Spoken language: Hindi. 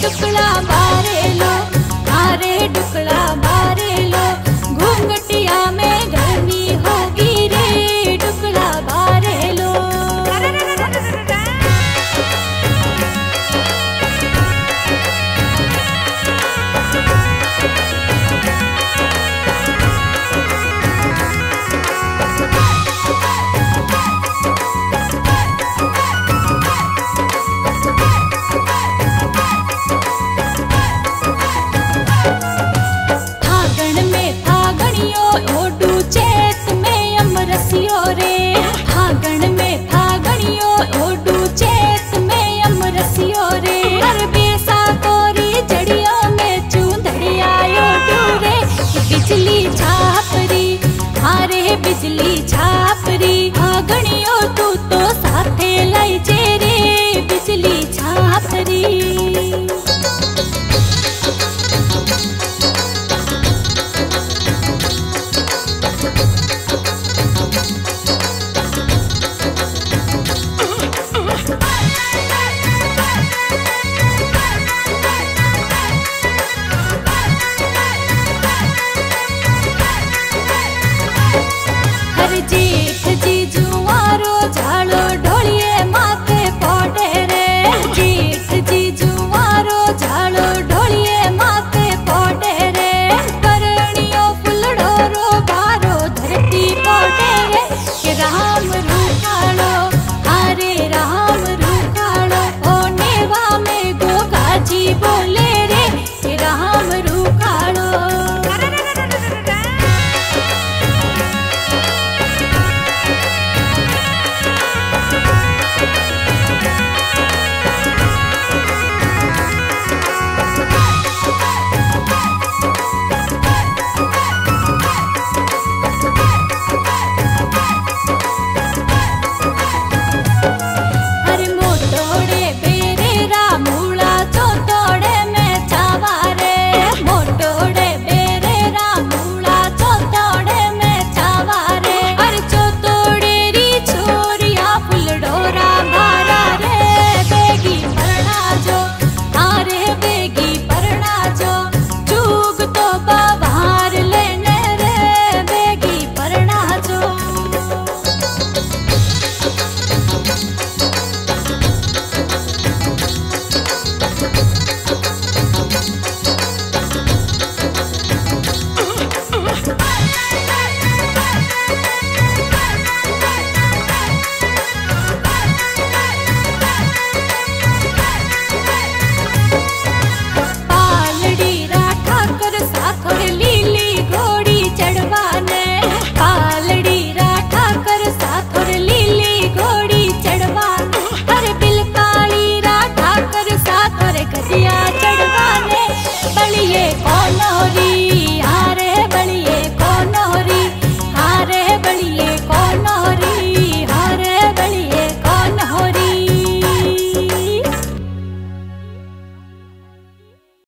डुकड़ा बारे लो, अरे डुकड़ा बारे लो, घूंघटिया में गर्मी होगी रे, डुकड़ा बारे लो। ओडू चेत में अमरसियो रे, फागण में फागणियो ओडू चेत में अमरसियो रे, हर बेसा तोरी जड़ियों में चूंदड़िया ओडू रे, बिजली छापरी हारे बिजली छापरी, फागणियो तू तो साथे लाई जे रे, बिजली छापरी। जेठ जी जुआरो झाड़ो ढोलिए माथे पड़े रे, जेठ जी जुआरो झाड़ो ढोलिए माथे पड़े रे, करणियो फुलड़ो रो बारो धरती पड़े रे, के राम रूखाड़ो हरे राम रूखाड़ो, ओ नेवा में गोगाजी बोले रे, के राम रूखाड़ो। चढ़वाने बलिए कौनोरी